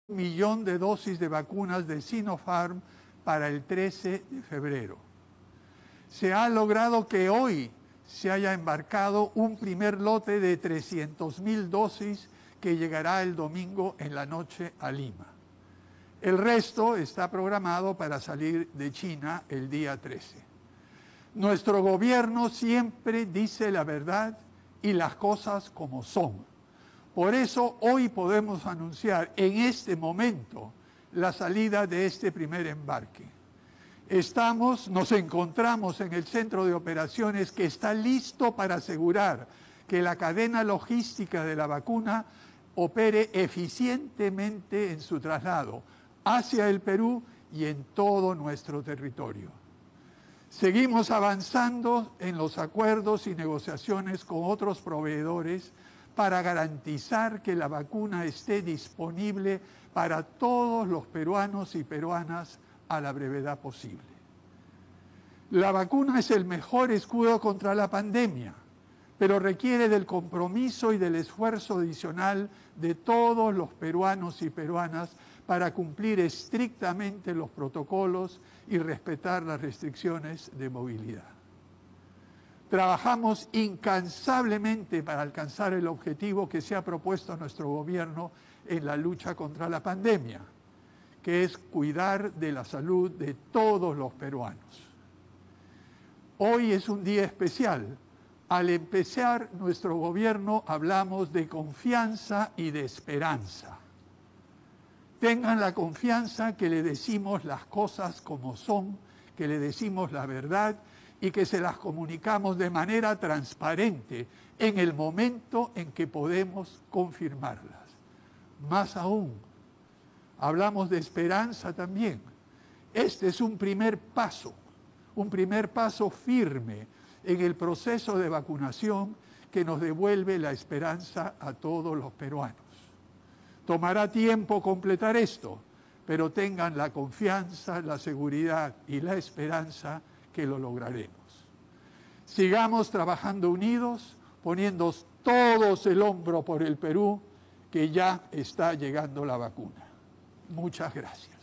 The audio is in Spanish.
millón de dosis de vacunas de Sinopharm para el 13 de febrero. Se ha logrado que hoy se haya embarcado un primer lote de 300.000 dosis que llegará el domingo en la noche a Lima. El resto está programado para salir de China el día 13. Nuestro gobierno siempre dice la verdad y las cosas como son. Por eso hoy podemos anunciar en este momento la salida de este primer embarque. Nos encontramos en el centro de operaciones que está listo para asegurar que la cadena logística de la vacuna opere eficientemente en su traslado hacia el Perú y en todo nuestro territorio. Seguimos avanzando en los acuerdos y negociaciones con otros proveedores para garantizar que la vacuna esté disponible para todos los peruanos y peruanas a la brevedad posible. La vacuna es el mejor escudo contra la pandemia, pero requiere del compromiso y del esfuerzo adicional de todos los peruanos y peruanas para cumplir estrictamente los protocolos y respetar las restricciones de movilidad. Trabajamos incansablemente para alcanzar el objetivo que se ha propuesto nuestro gobierno en la lucha contra la pandemia, que es cuidar de la salud de todos los peruanos. Hoy es un día especial. Al empezar nuestro gobierno hablamos de confianza y de esperanza. Tengan la confianza que le decimos las cosas como son, que le decimos la verdad y que se las comunicamos de manera transparente en el momento en que podemos confirmarlas. Más aún, hablamos de esperanza también. Este es un primer paso firme en el proceso de vacunación que nos devuelve la esperanza a todos los peruanos. Tomará tiempo completar esto, pero tengan la confianza, la seguridad y la esperanza que lo lograremos. Sigamos trabajando unidos, poniendo todos el hombro por el Perú, que ya está llegando la vacuna. Muchas gracias.